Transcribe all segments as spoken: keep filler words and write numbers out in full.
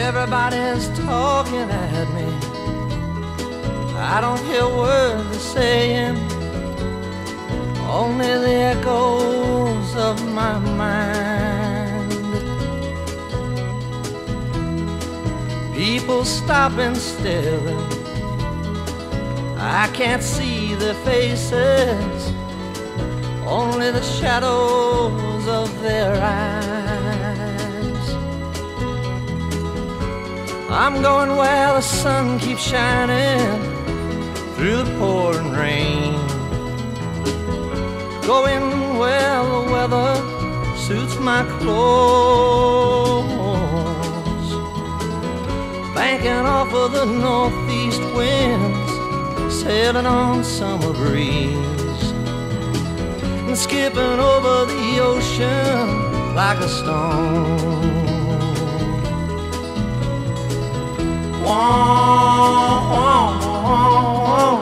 Everybody's talking at me. I don't hear words they're saying, only the echoes of my mind. People stop and stare, I can't see their faces, only the shadows of their eyes. I'm going where the sun keeps shining through the pouring rain, going where the weather suits my clothes, banking off of the northeast winds, sailing on summer breeze, and skipping over the ocean like a stone. Wah, wah, wah,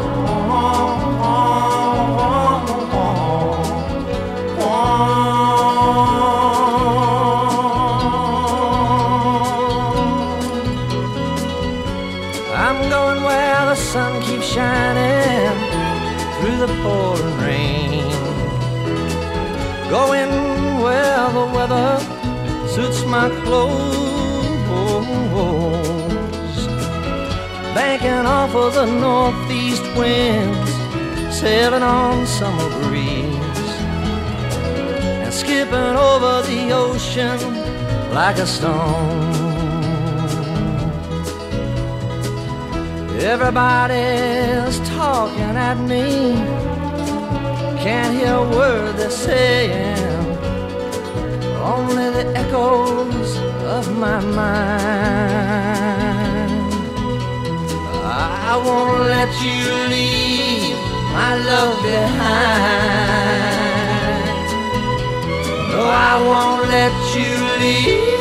I'm going where the sun keeps shining through the pouring rain, going where the weather suits my clothes, banking off of the northeast winds, sailing on summer breeze, and skipping over the ocean like a stone. Everybody's talking at me, can't hear a word they're saying, only the echoes of my mind. I won't let you leave my love behind. No, I won't let you leave